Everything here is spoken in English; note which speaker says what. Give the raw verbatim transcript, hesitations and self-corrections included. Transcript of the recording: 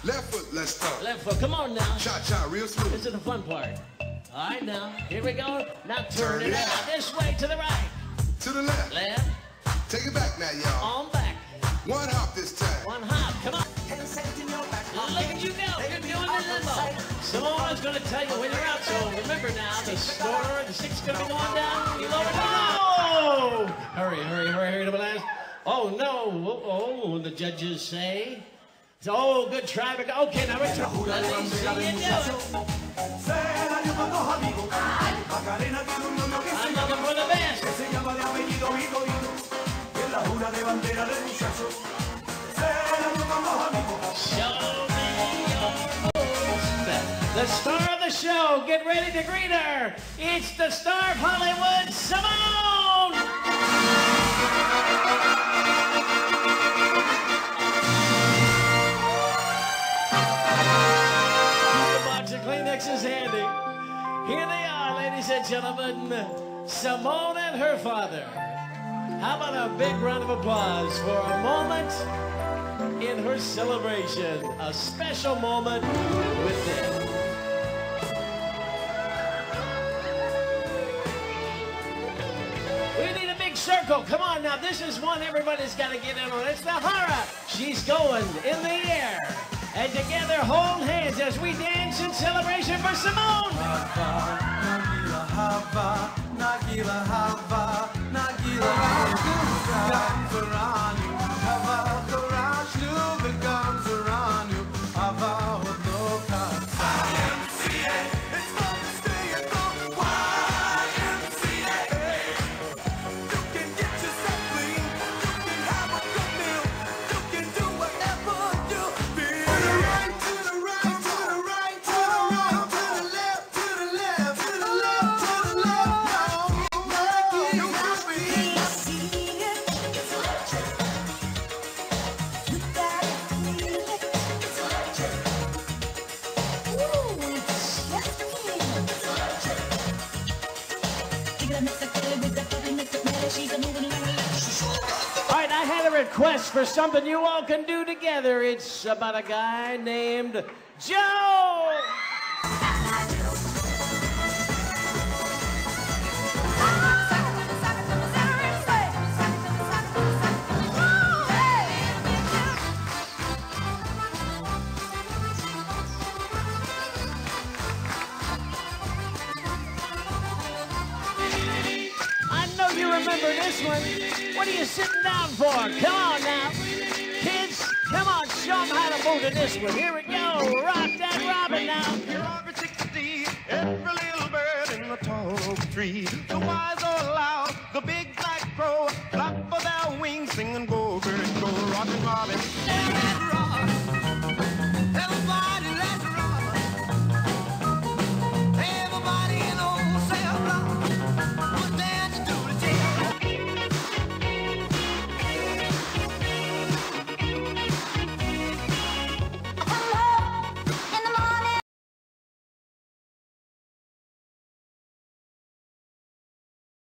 Speaker 1: Left foot, let's start.
Speaker 2: Left foot, come on now.
Speaker 1: Cha-cha, real smooth.
Speaker 2: This is the fun part. All right, now, here we go. Now turn, turn it out. This way, to the right.
Speaker 1: To the left.
Speaker 2: Left.
Speaker 1: Take it back now, y'all.
Speaker 2: On back.
Speaker 1: One hop this time.
Speaker 2: One hop, come on. Look at you go. You're doing the limbo. Simone's going to tell you when you're out, so remember now, the score, the six is going to be going down. You lower down. Oh! Hurry, hurry, hurry, hurry to the last. Oh, no. Oh, oh, the judges say. Oh, good try. Okay, now return. Let me see you do it. I'm looking for the best. Show me your best. The star of the show. Get ready to greet her. It's the star of Hollywood, Simone. Kleenex is handy. Here they are, ladies and gentlemen, Simone and her father. How about a big round of applause for a moment in her celebration, a special moment with them. We need a big circle. Come on now, this is one everybody's got to get in on. It's the Hara. She's going in the air. And together, hold hands as we dance in celebration for Simone. Hava, Nagila, Hava, Nagila, Hava, Nagila, Hava, comes around you. Hava, Karash, Nuba comes around you. Hava, Hodoka. Y M C A, it's fun to stay at the Y M C A. You can get yourself clean. You can have a good meal. You can do whatever you feel. All right, I had a request for something you all can do together. It's about a guy named Joe. You remember this one? What are you sitting down for? Come on now. Kids, come on, show them how to move to this one. Here we go. Rock that robin now.
Speaker 3: You're over sixty, every little bird in the tall oak tree. The wise or loud, the big black crow,